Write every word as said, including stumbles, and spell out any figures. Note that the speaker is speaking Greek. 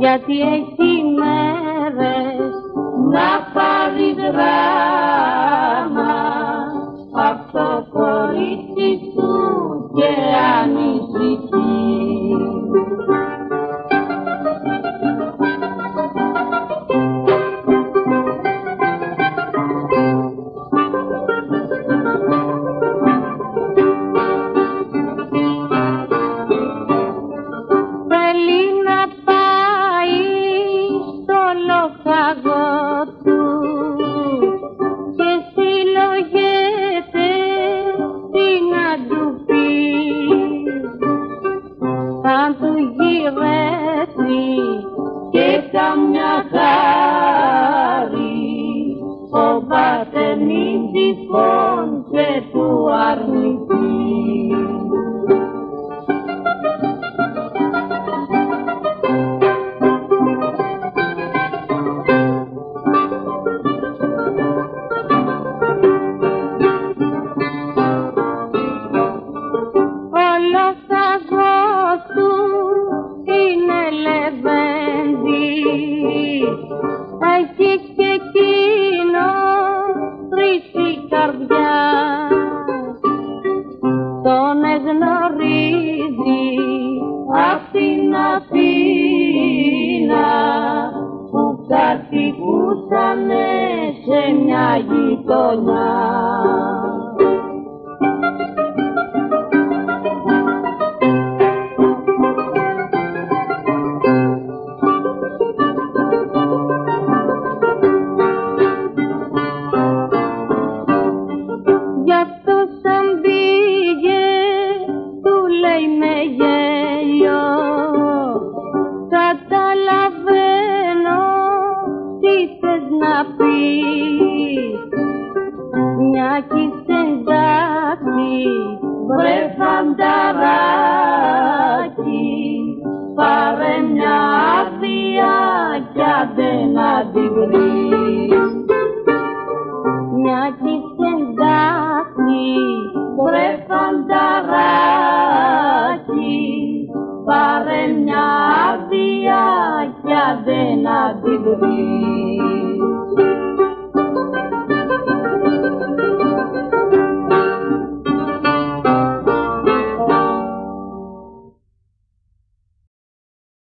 γιατί έχει μέρες να πάρει δράμα απ' το κορίτσι του και ανησυχεί. Και καμιά χάρη ο πάτερ μην τυχόν και του αρνηθεί. Έχει και εκείνο χρυσή καρδιά, τον εγνωρίζει απ' την Αθήνα που κατοικούσανε σε μια γειτονιά. Καταλαβαίνω τι θες να πεις, μια κι είσαι εντάξει, βρε φανταράκι, πάρε μια άδεια κι άντε να την βρεις. Μια κι είσαι εντάξει, βρε φανταράκι, πάρε μια άδεια κι άντε να την βρεις.